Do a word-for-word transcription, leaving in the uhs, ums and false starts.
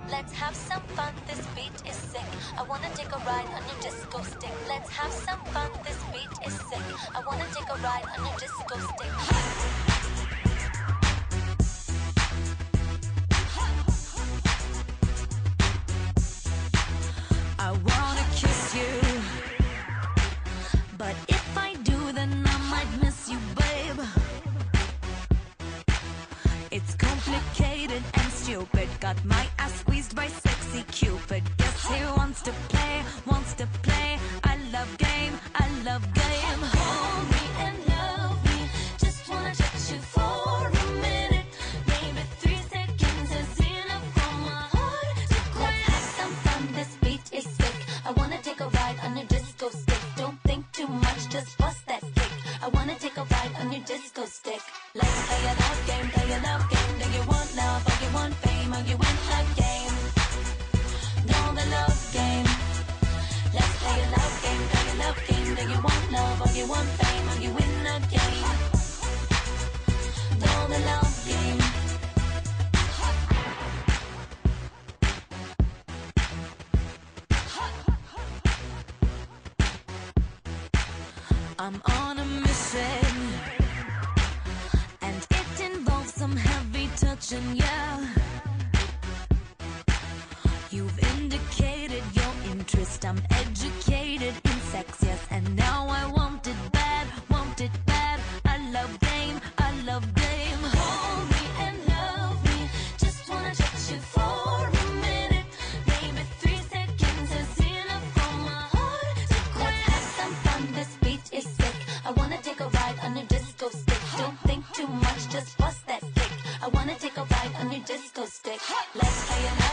Let's have some fun, this beat is sick. I wanna take a ride on your disco stick. Let's have some fun, this beat is sick. I wanna take a ride on your disco stick. I wanna kiss you, but if I do, then I might miss you, babe. It's complicated and stupid. Got my ass squeezed by sexy Cupid. Guess he wants to play, wants to play. I love game, I love game. Hold me and love me. Just wanna touch you for a minute. Maybe three seconds is enough for my heart to quit. Let's have some fun, this beat is sick. I wanna take a ride on your disco stick. Don't think too much, just bust that kick. I wanna take a ride on your disco stick. Let's play a love game, play a love game. Do you want love or you want fame or you win the game? Know the love game. Let's play a love game, play a love game. Do you want love or you want fame or you win the game? Know the love game. I'm on a mission, and it involves some heavy touching, yeah. You've indicated your interest, I'm educated in sex, yes. And now I want it bad, want it bad. I love game, I love game. Hold me and love me, just wanna touch you for a minute. Maybe three seconds is enough for my heart to quit. Let's have some fun, this beat is sick. I wanna take a ride on your disco stick. Don't think too much, just bust that kick. I wanna take a ride on your disco stick. Let's play it.